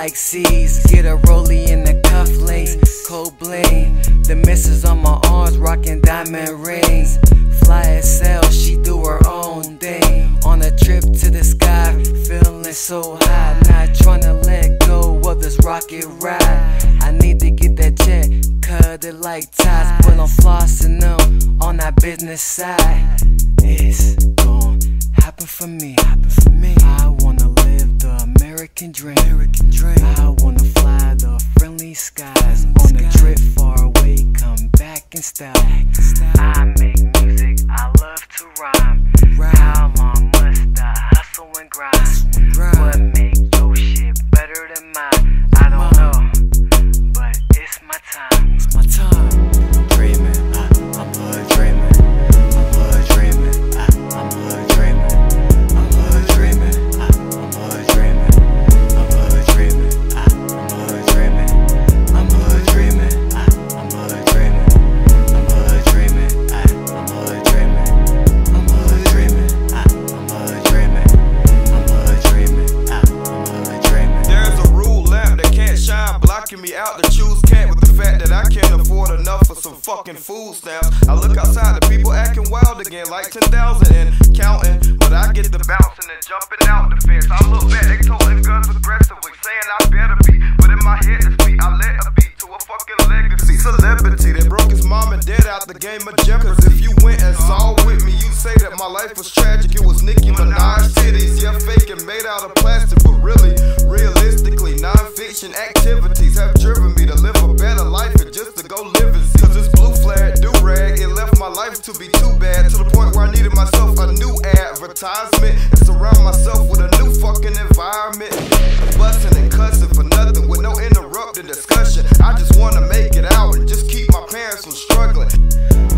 like C's. Get a rollie in the cufflinks, cold bling. The missus on my arms, rockin' diamond rings. Fly as hell, she do her own thing. On a trip to the sky, feeling so high. Not tryna let go of this rocket ride. I need to get that check, cut it like ties. But I'm flossing them on that business side. It's gon' happen for me. I wanna live the American dream. I wanna fly the friendly skies. On a trip far away, come back in style. I make music, I love to rhyme. How long must I hustle and grind? What make your shit better than mine? I don't know, but it's my time. It's my time. Dreaming, I'm hood dreaming. I'm hood dreaming. I'm hood dreaming. I'm hood dreaming. I'm hood dreaming. I'm hood dreaming. I'm hood dreaming. I'm hood dreaming. I'm hood dreaming. I'm hood dreaming. I'm hood dreaming. I'm hood dreaming. I'm hood dreaming. I'm hood dreaming. I'm hood dreaming. There's a rule lamp that can't shine, blocking me out to choose cat with the fact that I can't afford enough for some fucking food stamps. I look outside, the people acting wild again, like 10,000 and counting, but I get the bouncing and jumping out the fence. I look back, they toting guns aggressively, saying I better be, but in my head it's me. I led a beat to a fucking legacy. Celebrity that broke his mom and dad out the game of Jeopardy. Cause if you went and saw with me, you'd say that my life was tragic. It was Nicki Minaj titties, yeah, fake and made out of plastic, but really, realistically, non-fiction activities have driven me to live a better life and just to go live and see. Cause this blue flag do-rag, it left my life to be too bad, to the point where I needed myself a new advertisement and surround myself with a new fucking environment. Busting and cussing for nothing with no interrupting discussion. I just wanna make it out and just keep my parents from struggling.